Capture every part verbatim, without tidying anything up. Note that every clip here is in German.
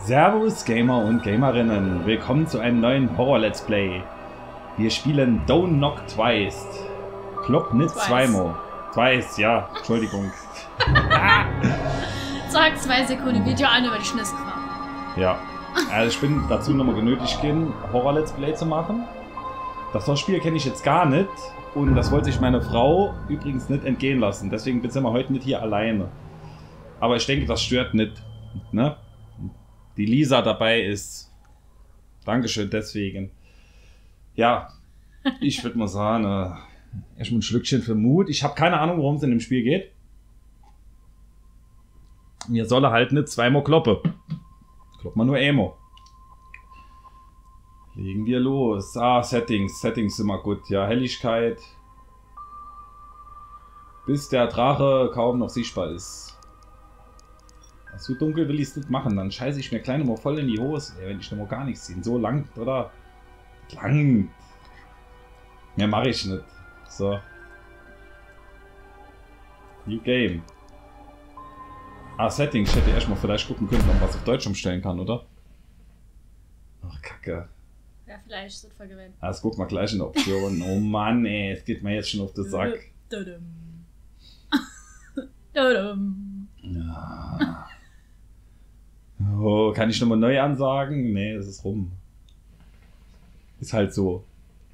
Servus Gamer und Gamerinnen, willkommen zu einem neuen Horror-Let's Play. Wir spielen Don't Knock Twice. Klopp nicht zweimal. Twice, ja, Entschuldigung. Sag zwei Sekunden, geht ja an über die Schnitzel fahren. Ja, also ich bin dazu nochmal genötigt, ein Horror-Let's Play zu machen. Das Spiel kenne ich jetzt gar nicht und das wollte sich meine Frau übrigens nicht entgehen lassen. Deswegen sind wir heute nicht hier alleine. Aber ich denke, das stört nicht, ne? Die Lisa dabei ist. Dankeschön deswegen. Ja, ich würde mal sagen, äh, erstmal ein Schlückchen für Mut. Ich habe keine Ahnung, worum es in dem Spiel geht. Mir soll er halt nicht zweimal kloppen. Klopp mal nur einmal. Legen wir los. Ah, Settings. Settings sind immer gut. Ja, Helligkeit. Bis der Drache kaum noch sichtbar ist. So dunkel will ich es nicht machen, dann scheiße ich mir kleine mal voll in die Hose, ey, wenn ich noch mal gar nichts sehe. So lang, oder? Lang. Mehr mache ich nicht. So. New Game. Ah, Settings. Ich hätte erstmal vielleicht gucken können, ob man was auf Deutsch umstellen kann, oder? Ach, Kacke. Ja, vielleicht sind wir gewinnt. Ah, das guck mal gleich in der Option. Oh Mann, ey, es geht mir jetzt schon auf den Sack. Ja. Oh, kann ich nochmal neu ansagen? Nee, es ist rum. Ist halt so.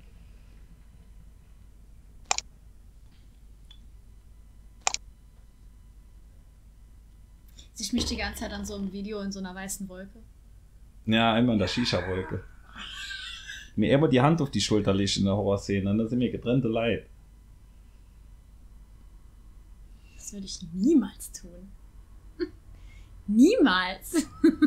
Sieht mich die ganze Zeit an so einem Video in so einer weißen Wolke. Ja, einmal in der Shisha-Wolke. Mir immer die Hand auf die Schulter legt in der Horrorszene, dann sind mir getrennte Leid. Das würde ich niemals tun. Niemals!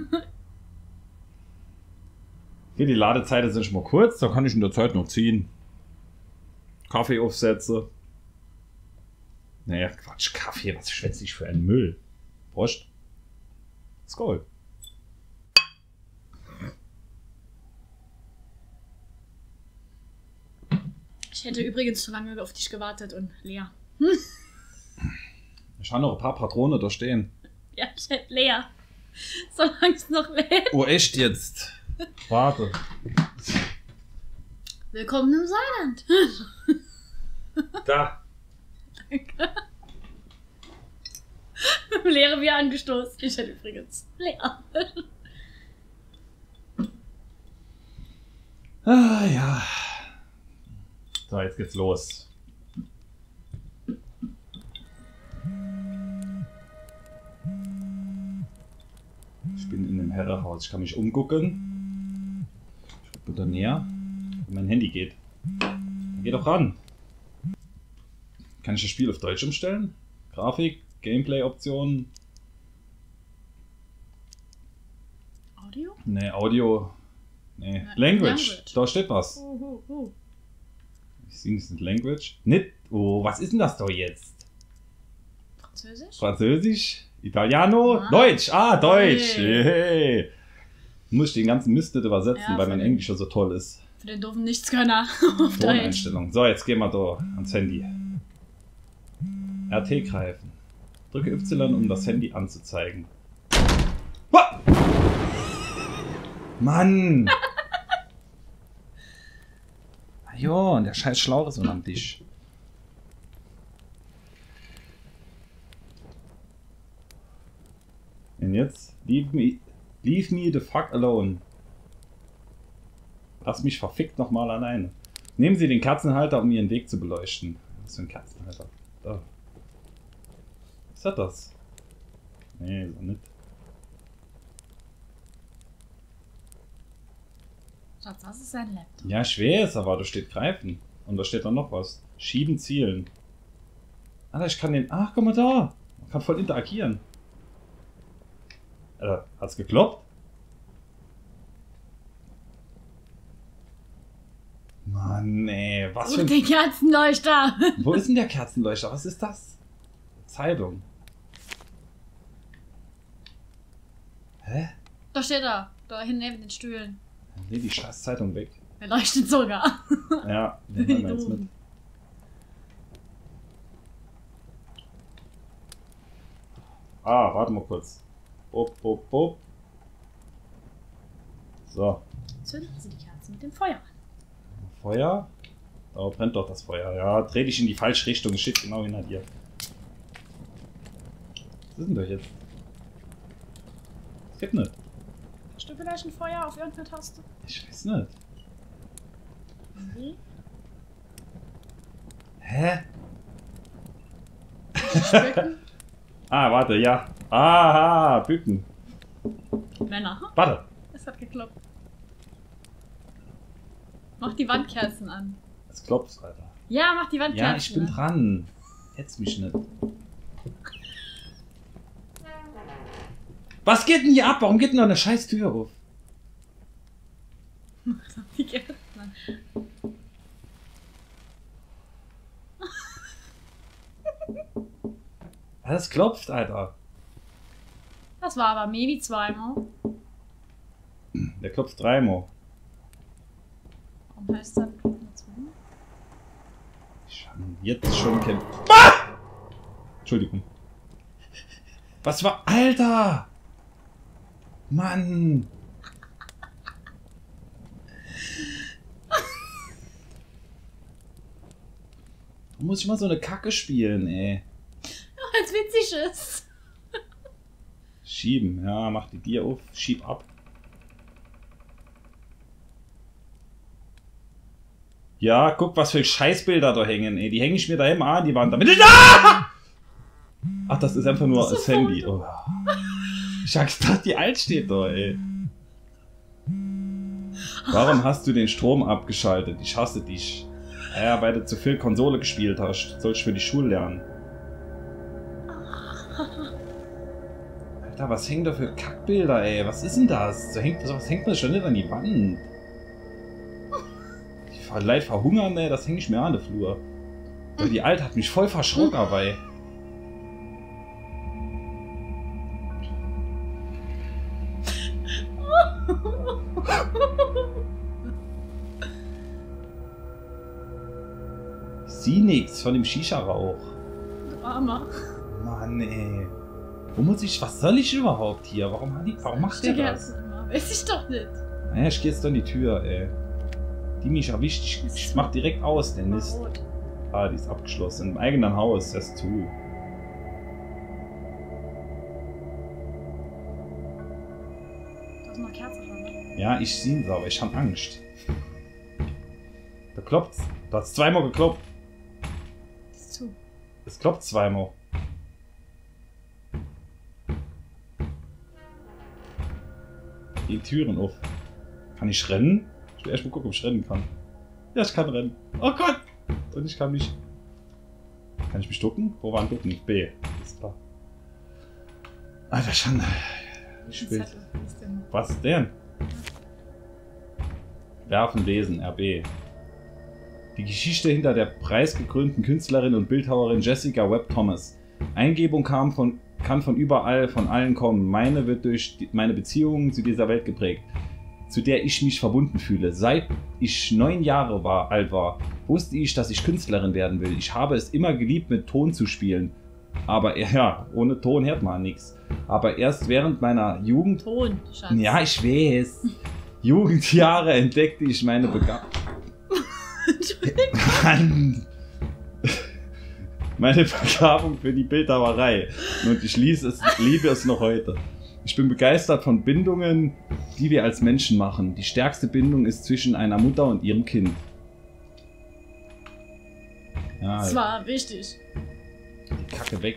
Okay, die Ladezeiten sind schon mal kurz, da kann ich in der Zeit noch ziehen. Kaffee aufsetze. Naja, Quatsch, Kaffee, was schwätze ich für einen Müll? Prost. Skål. Ich hätte übrigens zu lange auf dich gewartet und leer. Ich habe noch ein paar Patronen da stehen. Ja, ich hätte leer. Solange es noch lädt. Oh, echt jetzt? Warte. Willkommen im Saarland. Da. Danke. Leere Bier angestoßen. Ich hätte übrigens leer. Ah, ja. So, jetzt geht's los. Ich bin in einem Herrenhaus. Ich kann mich umgucken. Ich gucke da näher. Und mein Handy geht. Dann geh doch ran. Kann ich das Spiel auf Deutsch umstellen? Grafik, Gameplay-Optionen. Audio? Ne, Audio. Ne, Na, Language. Language. Da steht was. Uh, uh, uh. Ich singe es nicht Language. Nicht. Oh, was ist denn das da jetzt? Französisch? Französisch? Italiano? Ah. Deutsch! Ah, Deutsch! Hey. Hey. Muss ich den ganzen Mist nicht übersetzen, Ja, weil mein für Englisch ja so toll ist. Für den doofen Nichtskönner auf Deutsch. Toneinstellung. So, jetzt gehen wir da ans Handy. R T greifen. Drücke Y, um das Handy anzuzeigen. Wah! Mann! Ja, und der scheiß Schlauch ist unterm Tisch. Und jetzt? Leave me, leave me the fuck alone. Lass mich verfickt nochmal alleine. Nehmen Sie den Kerzenhalter, um Ihren Weg zu beleuchten. Was für ein Kerzenhalter? Da. Was hat das? Nee, so nicht. Schatz, das ist ein Laptop. Ja, schwer ist, aber da steht greifen. Und da steht dann noch was. Schieben, zielen. Alter, ich kann den... Ach, guck mal da. Man kann voll interagieren. Alter, hat's gekloppt? Mann, ey, was für Such ein... den Kerzenleuchter. Wo ist denn der Kerzenleuchter? Was ist das? Zeitung. Hä? Da steht er. Da hinten neben den Stühlen. Nee, die scheiß Zeitung weg. Er leuchtet sogar. Ja, nehmen wir jetzt mit. Ah, warte mal kurz. Bop, bop, bop. So. Zünden Sie die Kerze mit dem Feuer an. Feuer? Da brennt doch das Feuer. Ja, dreh dich in die falsche Richtung. Shit, genau hinter dir. Was ist denn das jetzt? Das geht nicht. Hast du vielleicht ein Feuer auf irgendeiner Taste? Ich weiß nicht. Nee. Hä? Bücken? Ah, warte, ja. Aha, bücken. Männer. Warte. Es hat geklappt. Mach die Wandkerzen an. Es klopft, Alter. Ja, mach die Wandkerzen an. Ja, ich bin dran. Hetz mich nicht. Was geht denn hier ab? Warum geht denn da eine scheiß Tür auf? Mach die Kerzen an. Das klopft, Alter. Das war aber maybe zweimal. Der klopft dreimal. Warum heißt das zweimal? Ich hab ihn jetzt schon kennt. Ah! Entschuldigung. Was war. Alter! Mann! Da muss ich mal so eine Kacke spielen, ey. Als witzig ist. Schieben, ja, mach die Dir auf, schieb ab. Ja, guck, was für Scheißbilder da hängen, ey. Die hänge ich mir da immer an die Wand. Damit ich. Ah! Ach, das ist einfach nur das, das Handy. Oh. Ich hab gedacht, die alt steht da, ey. Warum hast du den Strom abgeschaltet? Ich hasse dich. Ja, weil du zu viel Konsole gespielt hast. Sollst du für die Schule lernen. Alter, was hängt da für Kackbilder, ey? Was ist denn das? So hängt, was hängt mir schon nicht an die Wand? Ich war leid verhungern, ey. Das hänge ich mir an der Flur. Aber die Alte hat mich voll verschrocken dabei. Ich sieh nichts von dem Shisha-Rauch. Drama. Mann, ey. Wo muss ich. Was soll ich überhaupt hier? Warum, hat die, warum macht der das? Immer. Weiß ich doch nicht. Naja, ich geh jetzt an die Tür, ey. Die mich erwischt. Ich, ich mach direkt aus, den Mist. Ah, die ist abgeschlossen. Im eigenen Haus. Das ist zu. Da ist noch Kerze dran, ne? Ja, ich sehe es, aber ich hab Angst. Da klopft's. Da hat's zweimal geklopft. Ist zu. Es klopft zweimal. Die Türen auf. Kann ich rennen? Ich will erst mal gucken, ob ich rennen kann. Ja, ich kann rennen. Oh Gott! Und ich kann mich... Kann ich mich ducken? Wo war ein Ducken? B. Ist klar. Alter, Schande. Ich will... Was denn? Werfen, lesen, R B. Die Geschichte hinter der preisgekrönten Künstlerin und Bildhauerin Jessica Webb Thomas. Eingebung kam von, kann von überall, von allen kommen. Meine wird durch die, meine Beziehungen zu dieser Welt geprägt, zu der ich mich verbunden fühle. Seit ich neun Jahre war, alt war, wusste ich, dass ich Künstlerin werden will. Ich habe es immer geliebt, mit Ton zu spielen. Aber ja, ohne Ton hört man nichts. Aber erst während meiner Jugend... Ton, Schatz. Ja, ich weiß. Jugendjahre entdeckte ich meine Begabung. Mann. Meine Begabung für die Bildhauerei. Und ich liebe es, liebe es noch heute. Ich bin begeistert von Bindungen, die wir als Menschen machen. Die stärkste Bindung ist zwischen einer Mutter und ihrem Kind. Ja, das war richtig. Die Kacke weg.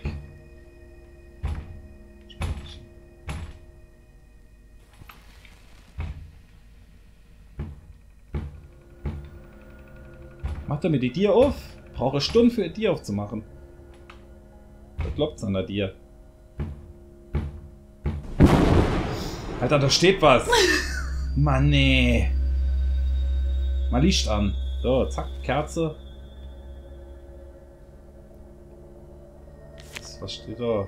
Mach doch mir die Dir auf. Brauche Stunden für die aufzumachen. Da kloppt's an der Dir. Alter, da steht was. Mann, nee. Mal Licht an. So, zack, Kerze. Was steht da?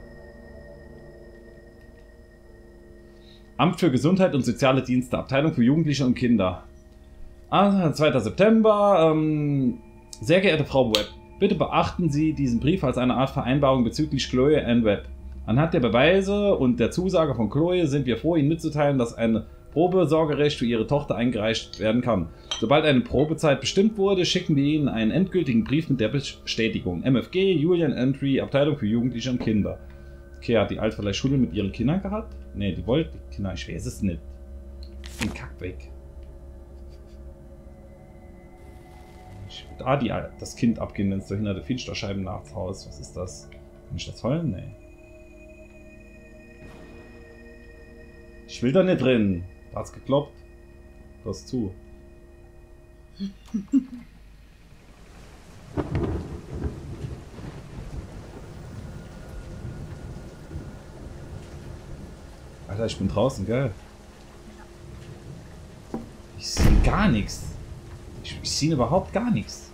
Amt für Gesundheit und Soziale Dienste, Abteilung für Jugendliche und Kinder. Ah, zweiter September. Ähm, sehr geehrte Frau Webb, bitte beachten Sie diesen Brief als eine Art Vereinbarung bezüglich Chloe Ann Webb. Anhand der Beweise und der Zusage von Chloe sind wir froh, Ihnen mitzuteilen, dass eine Probesorgerecht für ihre Tochter eingereicht werden kann. Sobald eine Probezeit bestimmt wurde, schicken wir Ihnen einen endgültigen Brief mit der Bestätigung. M F G, Julian Entry, Abteilung für Jugendliche und Kinder. Okay, hat die Alt vielleicht Schule mit ihren Kindern gehabt? Ne, die wollte die Kinder, ich weiß es nicht. Den Kack weg. Ich würde da die, das Kind abgehen, wenn es durch hinter der Fensterscheiben nachts Haus. Was ist das? Kann ich das holen? Nee. Ich will da nicht drin. Da hat's gekloppt. Du hast zu. Alter, ich bin draußen, gell? Ich sehe gar nichts. Ich, ich sehe überhaupt gar nichts.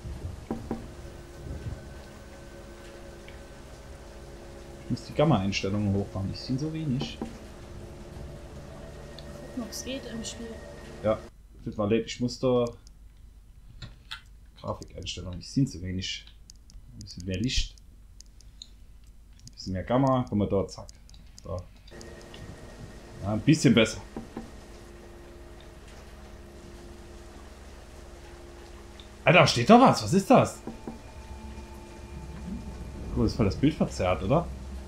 Ich muss die Gamma-Einstellungen hochfahren. Ich sehe so wenig. Gucken, ob es geht im Spiel. Ja, wird mal lädt. Ich muss da Grafikeinstellungen. Ich sehe zu wenig. Ein bisschen mehr Licht. Ein bisschen mehr Gamma. Guck mal da, zack. Da. Ja, ein bisschen besser. Alter, steht doch was. Was ist das? Cool, ist voll das Bild verzerrt, oder?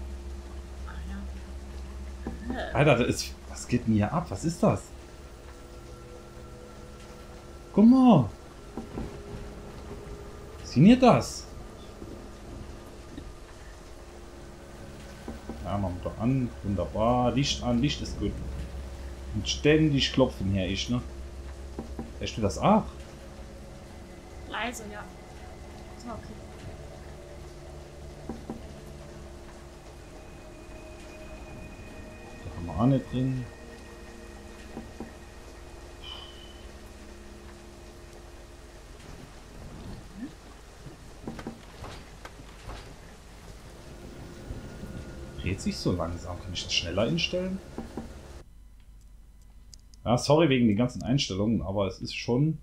Alter, das ist. Was geht denn hier ab? Was ist das? Guck mal. Seht ihr das? Ja, machen wir doch an. Wunderbar. Licht an. Licht ist gut. Und ständig klopfen hier ich, ne? Wer steht das? Ach. Leise, ja. So, okay. Da haben wir auch nicht drin. Dreht sich so langsam. Kann ich das schneller einstellen? Ja, sorry wegen den ganzen Einstellungen, aber es ist schon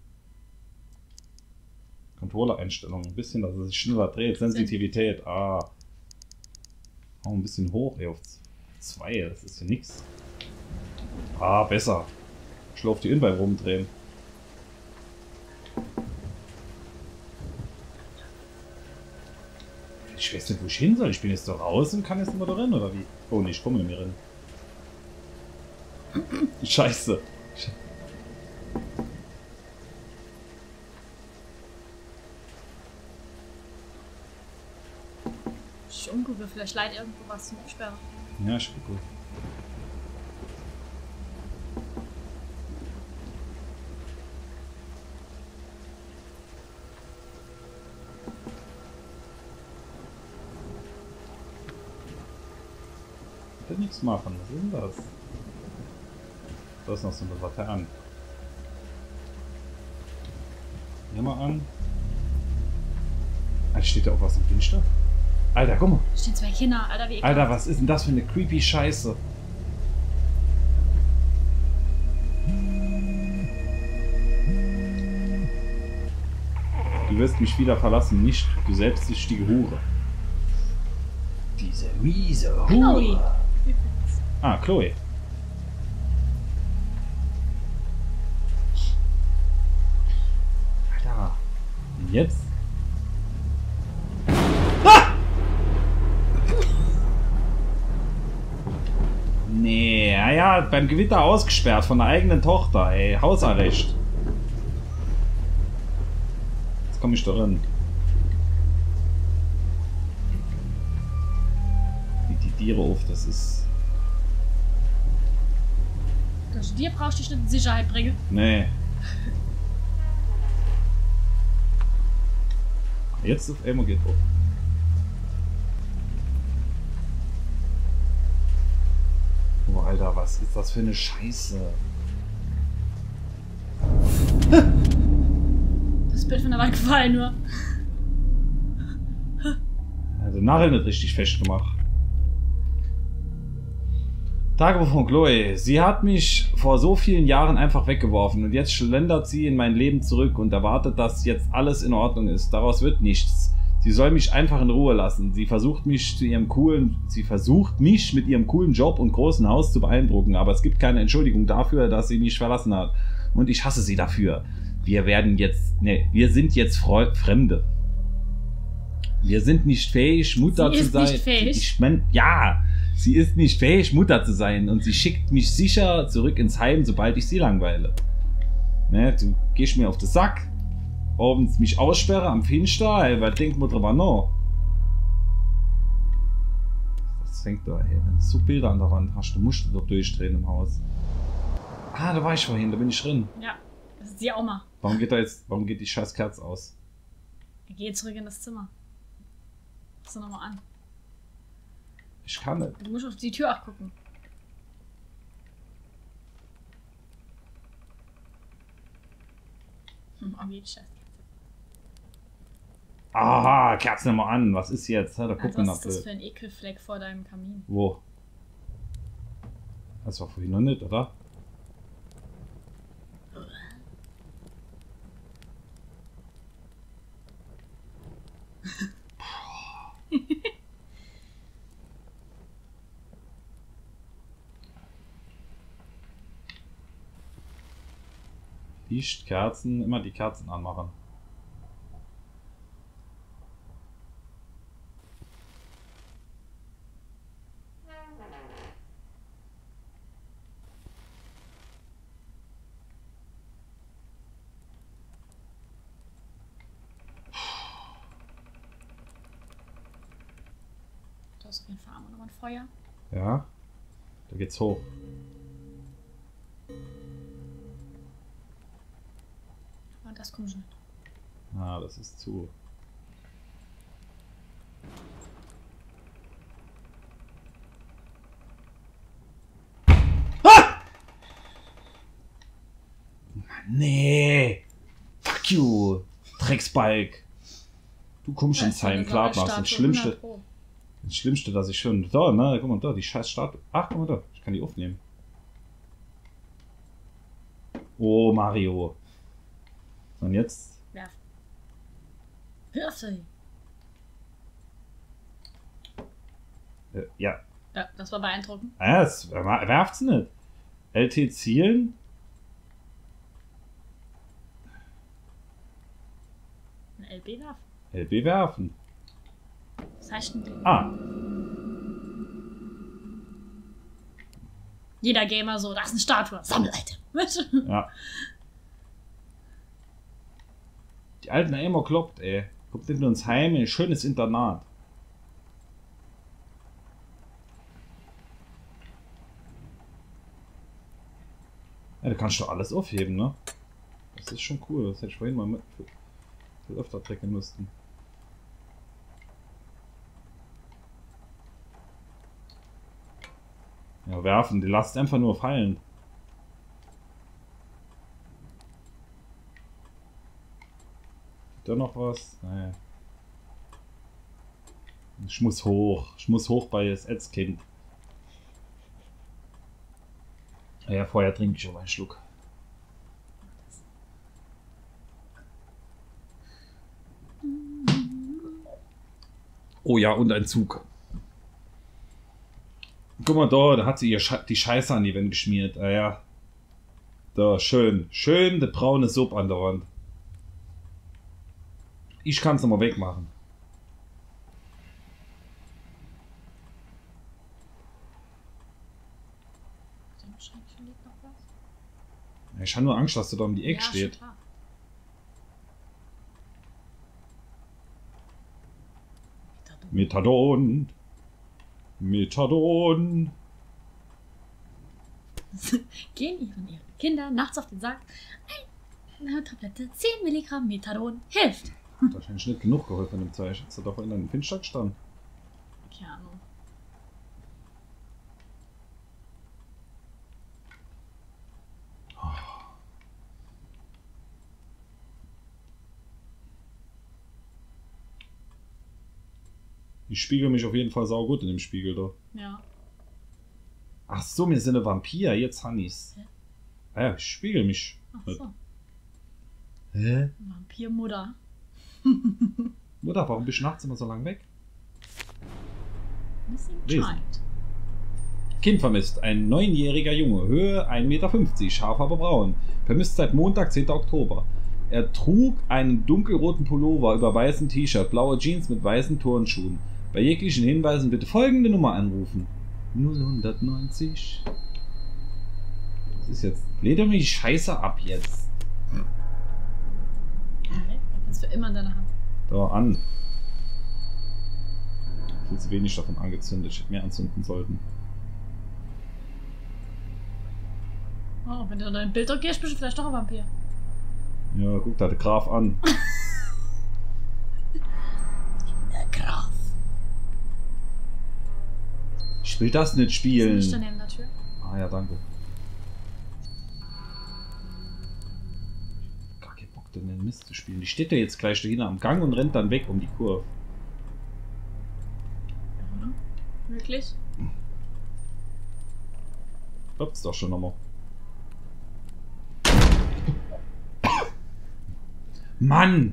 Controller-Einstellungen. Ein bisschen, dass es sich schneller dreht. Sensitivität. Ah. Oh, ein bisschen hoch. Ey, auf zwei. Das ist ja nix. Ah, besser. Schlauf die in beim Rumdrehen. Ich weiß nicht, wo ich hin soll. Ich bin jetzt da raus und kann jetzt immer da rein, oder wie? Oh, nee, ich komme nicht mehr rein. Scheiße. Schon gut, vielleicht leidet irgendwo was zum Absperren. Ja, ich bin gut. Ich will nichts machen. Was ist denn das? Da ist noch so eine Laterne. Hier mal an. Alter, steht da auch was im Fenster? Alter, guck mal. Da stehen zwei Kinder, Alter, wie Alter, was ist denn das für eine creepy Scheiße? Du wirst mich wieder verlassen, nicht du selbstsüchtige Hure. Diese miese Hure. Chloe. Ah, Chloe. Alter. Und jetzt? Ah! Nee, ja, ja, beim Gewitter ausgesperrt von der eigenen Tochter, ey. Hausarrest. Jetzt komme ich da rein. Die, die Tiere auf, das ist. Also dir brauchst du dich nicht in Sicherheit bringen. Nee. Jetzt auf einmal geht hoch. Oh, Alter, was ist das für eine Scheiße? Das Bild von der Wand gefallen nur. Also Narren nicht richtig fest gemacht. Tagebuch von Chloe. Sie hat mich vor so vielen Jahren einfach weggeworfen und jetzt schlendert sie in mein Leben zurück und erwartet, dass jetzt alles in Ordnung ist. Daraus wird nichts. Sie soll mich einfach in Ruhe lassen. Sie versucht mich zu ihrem coolen, sie versucht mich mit ihrem coolen Job und großen Haus zu beeindrucken, aber es gibt keine Entschuldigung dafür, dass sie mich verlassen hat. Und ich hasse sie dafür. Wir werden jetzt, ne, wir sind jetzt Freu Fremde. Wir sind nicht fähig, Mutter Sie zu ist sein. nicht fähig. Ich mein, ja, sie ist nicht fähig, Mutter zu sein und sie schickt mich sicher zurück ins Heim, sobald ich sie langweile. Ne, du gehst mir auf den Sack. Abends mich aussperre am Finster, ey, was denkt man drüber noch? Das denkt da, ey, wenn du so Bilder an der Wand hast, du musst du doch durchdrehen im Haus. Ah, da war ich vorhin, da bin ich drin. Ja, das ist sie auch mal. Warum geht da jetzt, warum geht die scheiß Kerze aus? Ich gehe zurück in das Zimmer. Mach sie nochmal an. Ich kann nicht. Du musst auf die Tür auch gucken. Hm, oh, geht scheiße. Aha, Kerzen mal an. Was ist jetzt? Da Also, gucken wir was nach. ist das für ein Ekelfleck vor deinem Kamin? Wo? Das war vorhin noch nicht, oder? Licht, Kerzen, immer die Kerzen anmachen. Da ist auf jeden Fall nochmal ein Feuer. Ja, da geht's hoch. Und das kommt schon. Ah, das ist zu. Ah! Nee! Fuck you! Drecksbalg! Du kommst ins Heim, klar, machst das Schlimmste. Das Schlimmste, dass ich schon. Da, ne? Guck mal da, die scheiß Statue. Ach, guck mal da, ich kann die aufnehmen. Oh, Mario. Und jetzt? Werf. Wirf sie. Äh, ja. Ja, das war beeindruckend. Ah, es werft's nicht. L T zielen. Ein L B werfen. L B werfen. Was heißt denn? Ah. Jeder Gamer so, das ist eine Statue. Sammel-Item. Ja. Die alten Aimer kloppt, ey. Kommt nicht nur ins Heim, ein schönes Internat. Ja, da kannst du alles aufheben, ne? Das ist schon cool. Das hätte ich vorhin mal mit viel öfter trecken müssten. Ja, werfen. Die lasst einfach nur fallen. Gibt da noch was? Naja. Ich muss hoch. Ich muss hoch bei das Ätzkind. Ja, vorher trinke ich aber einen Schluck. Oh ja, und ein Zug. Guck mal da, da hat sie ihr Sche die Scheiße an die Wand geschmiert. Ah ja. Da, schön. Schön die braune Suppe an der Wand. Ich kann es nochmal wegmachen. Ich habe nur Angst, dass du da um die Ecke Ja, steht. schon klar. Methadon. Methadon. Gehen ihren ihre Kinder nachts auf den Sack. Eine Tablette, zehn Milligramm Methadon hilft. Wahrscheinlich nicht genug geholfen im Zeichen. Hast du doch in einem Finster gestanden. Keine Ahnung. Ich spiegel mich auf jeden Fall saugut in dem Spiegel da. Ja. Ach so, wir sind ein Vampir. Jetzt han ich's. Hä? Ah ja, ich spiegel mich. Ach so. Hä? Vampirmutter. Mutter, warum bist du nachts immer so lang weg? Missing Lesen. Child. Kind vermisst. Ein neunjähriger Junge. Höhe ein Meter fünfzig. Scharf aber braun. Vermisst seit Montag, zehnten Oktober. Er trug einen dunkelroten Pullover über weißem T-Shirt, blaue Jeans mit weißen Turnschuhen. Bei jeglichen Hinweisen bitte folgende Nummer anrufen. null neunzig. Was ist jetzt? Lädt er mir die Scheiße ab jetzt? Okay, das ist für immer in deiner Hand. Da an. Viel zu wenig davon angezündet. Ich hätte mehr anzünden sollten. Oh, wenn du in dein Bild gehst, bist du vielleicht doch ein Vampir. Ja, guck da, der Graf an. Der Graf. Ich will das nicht spielen. Ist nicht neben der Tür? Ah ja, danke. Gar keinen Bock, den Mist zu spielen. Die steht ja jetzt gleich dahinter am Gang und rennt dann weg um die Kurve. Ja, oder? Wirklich? Klopft's doch schon nochmal. Mann!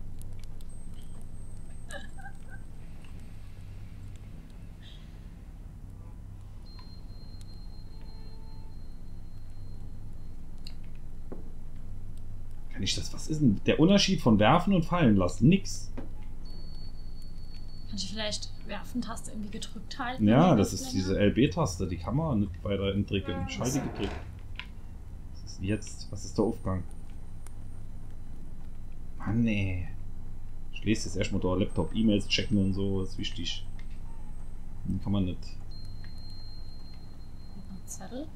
Kann ich das? Was ist denn der Unterschied von werfen und fallen lassen? Nix. Kannst du vielleicht Werfen-Taste irgendwie gedrückt halten? Ja, oder das was ist länger? diese L B-Taste, die kann man nicht weiter entwickeln. Ja, Schalte das- gedrückt. Was ist denn jetzt? Was ist der Aufgang? Mann, nee. Ich lese jetzt erstmal durch Laptop, E-Mails checken und so, ist wichtig. Den kann man nicht. Ein Zettel.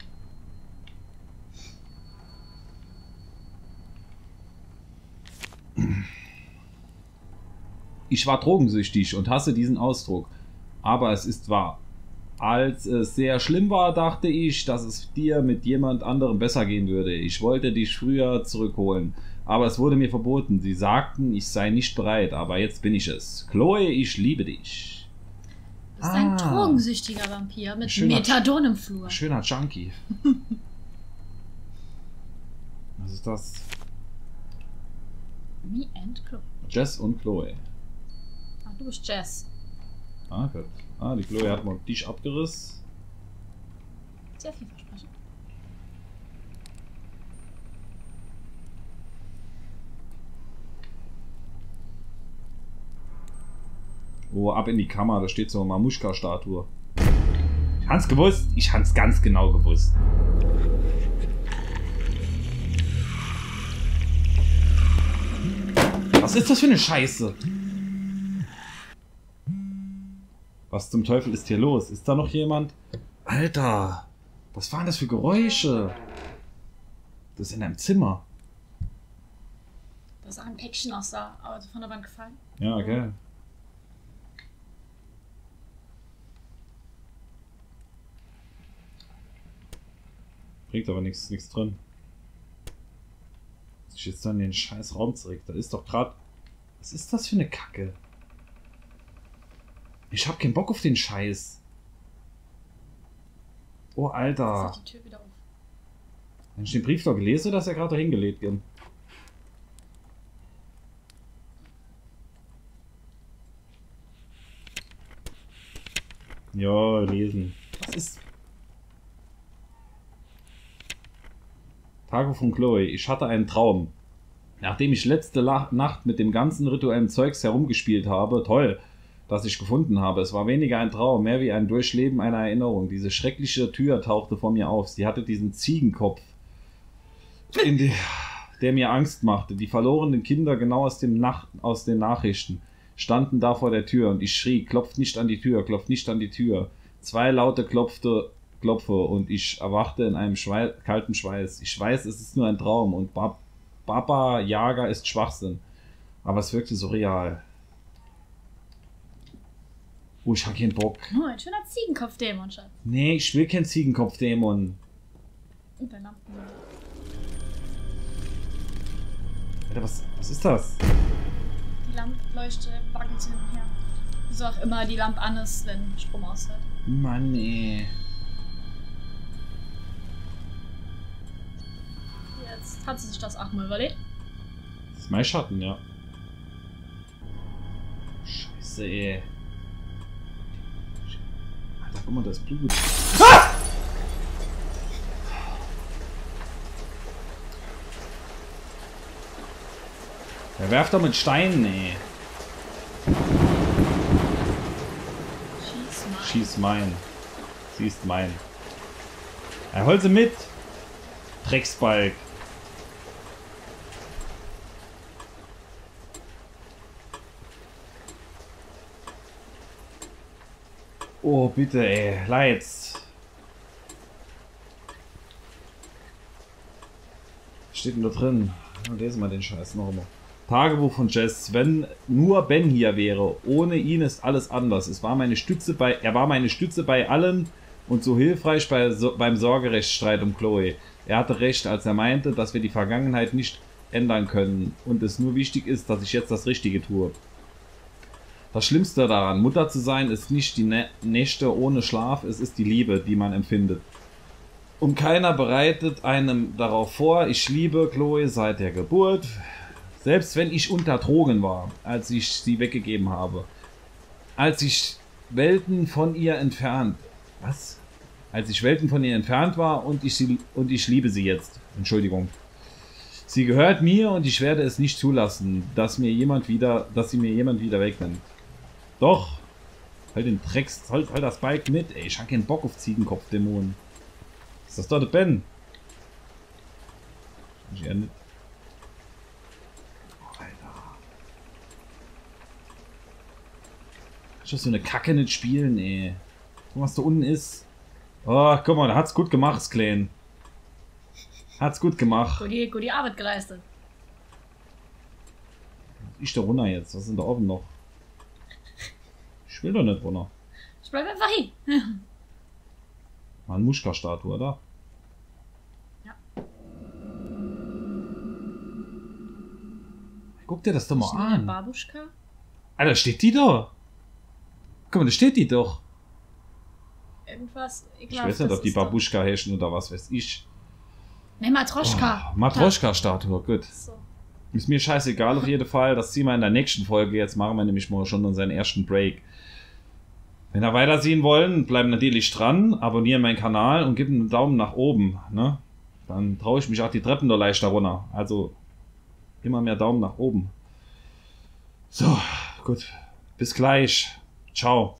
Ich war drogensüchtig und hasse diesen Ausdruck. Aber es ist wahr. Als es sehr schlimm war, dachte ich, dass es dir mit jemand anderem besser gehen würde. Ich wollte dich früher zurückholen. Aber es wurde mir verboten. Sie sagten, ich sei nicht bereit. Aber jetzt bin ich es. Chloe, ich liebe dich. Du bist ein Ah. drogensüchtiger Vampir mit Schöner- Methadon im Flur. Schöner Junkie. Was ist das? Me and Chloe. Jess und Chloe. Ah, du bist Jess. Ah, gut. Ah, die Chloe hat mal dich abgerissen. Sehr vielversprechend. Oh, ab in die Kammer, da steht so eine Mamuschka-Statue. Ich hab's gewusst, ich hab's ganz genau gewusst. Was ist das für eine Scheiße? Was zum Teufel ist hier los? Ist da noch jemand? Alter, was waren das für Geräusche? Das ist in einem Zimmer. Da ist auch ein Päckchen aus der, also von der Wand gefallen. Ja, okay. Bringt aber nichts nichts drin. Ich jetzt dann in den scheiß Raum zurück. Da ist doch gerade. Was ist das für eine Kacke? Ich hab keinen Bock auf den Scheiß. Oh, Jetzt Alter. ist die Tür wieder auf. Wenn ich den Brief doch gelesen, oder ist er gerade hingelegt wird? Ja, lesen. Was ist. Tage von Chloe. Ich hatte einen Traum. Nachdem ich letzte La Nacht mit dem ganzen rituellen Zeugs herumgespielt habe, toll, das ich gefunden habe. Es war weniger ein Traum, mehr wie ein Durchleben einer Erinnerung. Diese schreckliche Tür tauchte vor mir auf. Sie hatte diesen Ziegenkopf, in die, der mir Angst machte. Die verlorenen Kinder, genau aus, dem Nacht, aus den Nachrichten, standen da vor der Tür und ich schrie, klopft nicht an die Tür, klopft nicht an die Tür. Zwei laute klopfte, Klopfe und ich erwachte in einem Schwei kalten Schweiß. Ich weiß, es ist nur ein Traum und Bab Baba Yaga ist Schwachsinn. Aber es wirkte so real. Oh, ich hab keinen Bock. Oh, ein schöner Ziegenkopf-Dämon, Schatz. Nee, ich will keinen Ziegenkopf-Dämon. Und dein Lampen. Alter, was, was ist das? Die Lampenleuchte wackelt hin und her. Wieso auch immer die Lampe an ist, wenn Strom ausfällt. Mann, ey. Jetzt hat sie sich das auch mal überlegt. Das ist mein Schatten, ja. Scheiße, ey. Alter, guck mal, das Blut. Ah! Er werft doch mit Steinen, ey. Schieß mal. Schieß mein. Sie ist mein. Er holt sie mit. Drecksbalg. Oh, bitte, ey. Leit's. Steht denn da drin? Lesen wir den Scheiß noch einmal. Tagebuch von Jess. Wenn nur Ben hier wäre, ohne ihn ist alles anders. Es war meine Stütze bei, er war meine Stütze bei allen und so hilfreich bei, so, beim Sorgerechtsstreit um Chloe. Er hatte recht, als er meinte, dass wir die Vergangenheit nicht ändern können und es nur wichtig ist, dass ich jetzt das Richtige tue. Das Schlimmste daran, Mutter zu sein, ist nicht die Nä Nächte ohne Schlaf, es ist die Liebe, die man empfindet. Und keiner bereitet einem darauf vor, ich liebe Chloe seit der Geburt. Selbst wenn ich unter Drogen war, als ich sie weggegeben habe. Als ich Welten von ihr entfernt... Was? Als ich Welten von ihr entfernt war und ich, sie, und ich liebe sie jetzt. Entschuldigung. Sie gehört mir und ich werde es nicht zulassen, dass, mir jemand wieder, dass sie mir jemand wieder wegnimmt. Doch. Halt den Drecks... Halt, halt das Bike mit, ey. Ich hab keinen Bock auf Ziegenkopfdämonen. Ist das doch der Ben? Ich ja nicht. Ich muss so eine Kacke nicht spielen, ey. Guck mal, was da unten ist. Oh, guck mal, da hat's gut gemacht, Sklen. Hat's gut gemacht. Gute, gute Arbeit geleistet. Ich da runter jetzt. Was ist denn da oben noch? Ich will doch nicht runter. Ich bleib einfach hier. Mal eine Muschka-Statue, oder? Ja. Guck dir das doch mal Ist eine an. Babuschka? Alter, steht die da? Guck mal, da steht die doch. Irgendwas. Ich weiß nicht, ob die Babuschka herrschen oder was weiß ich. Ne, Matroschka. Oh, Matroschka-Statue, gut. So. Ist mir scheißegal auf jeden Fall. Das ziehen wir in der nächsten Folge. Jetzt machen wir nämlich mal schon unseren ersten Break. Wenn ihr weitersehen wollen, bleiben natürlich dran, abonnieren meinen Kanal und geben einen Daumen nach oben. Ne? Dann traue ich mich auch die Treppen da leichter runter. Also immer mehr Daumen nach oben. So, gut. Bis gleich. Ciao.